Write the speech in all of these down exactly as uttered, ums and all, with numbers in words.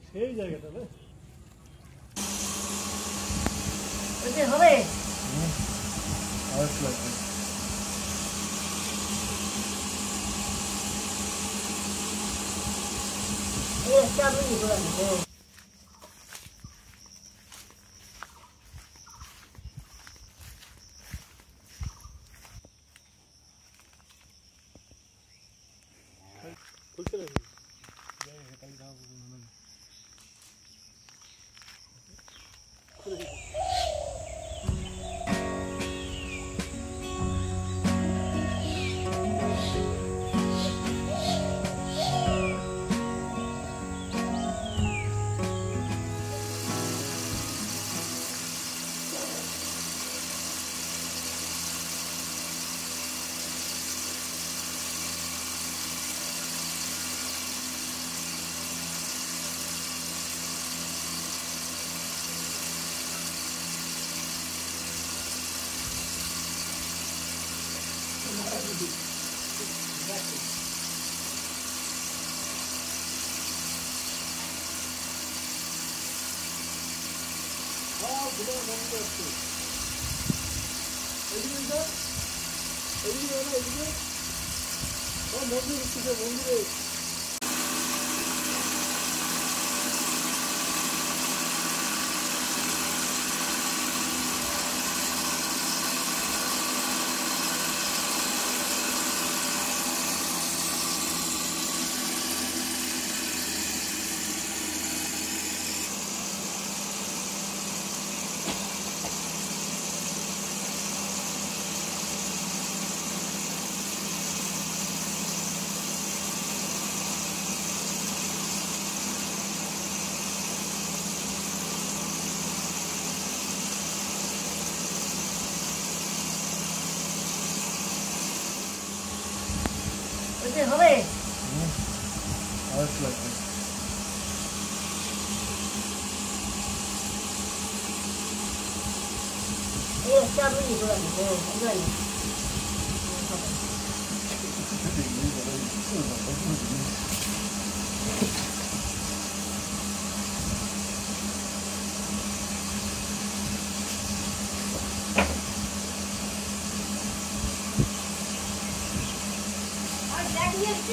সেই জায়গাটা না ওইটা হবে আওয়াজ লাগবে এই চাবি করে দেবো খুলতে লাগবে জায়গা তাই দাও না মন্দিরে ওইটা হবে আওয়াজ লাগবে এই চাবি করে দেবো বুঝলি আর দাঁড়িয়েছে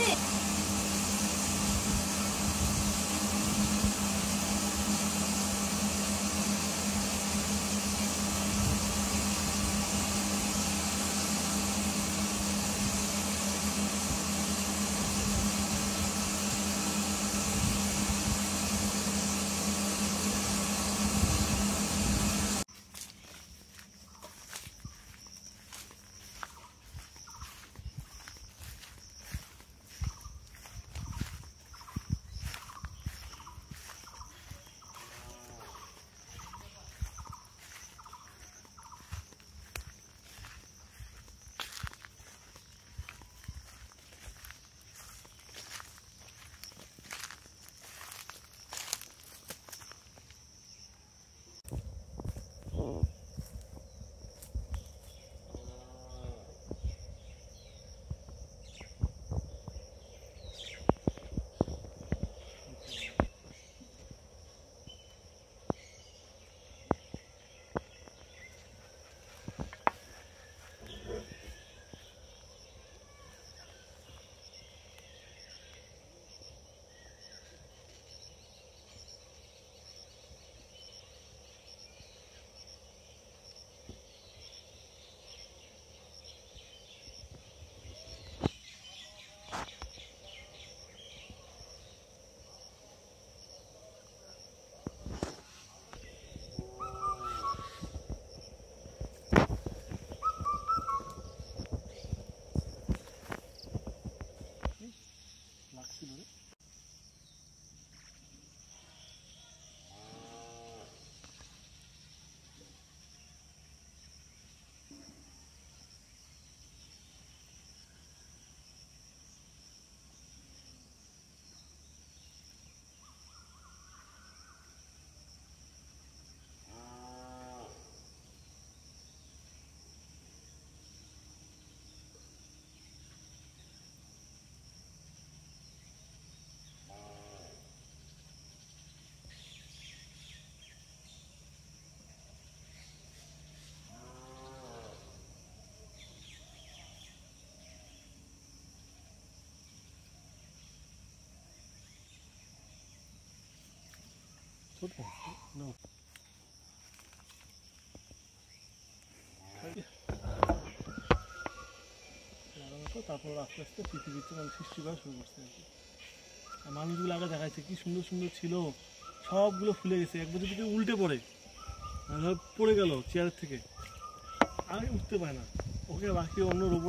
তারপর আস্তে আস্তে পৃথিবীতে মানে সৃষ্টি করা শুরু করছে আর কি। আর মানুষগুলো আগে দেখাচ্ছে কি সুন্দর সুন্দর ছিল, সবগুলো ফুলে গেছে। এক বছর যদি উল্টে পড়ে, ধর পড়ে গেল চেয়ার থেকে, আর উঠতে পারে না, ওকে বাকি অন্য রোবট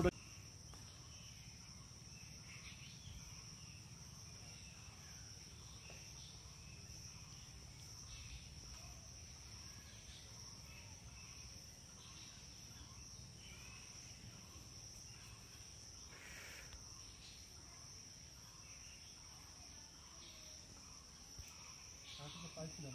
পাইছিলাম।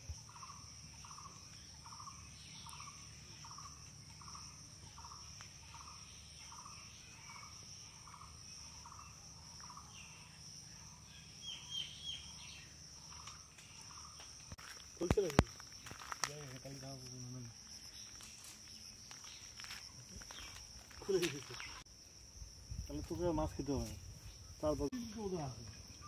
চলছে নাকি? খুলে দিয়েছে, তাহলে তোকে মাছ খেতে হবে। তারপর আছে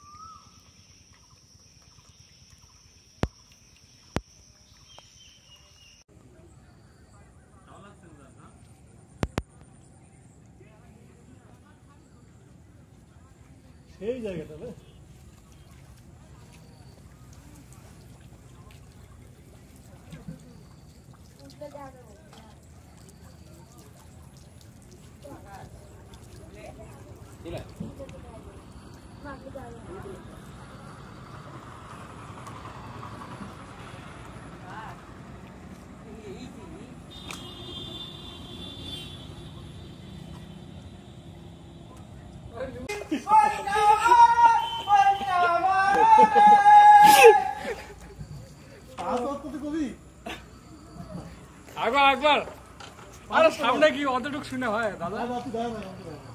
সেই জায়গাটা না, একবার একবার আরে সামনে কি অতটুকু শুনে হয় দাদা?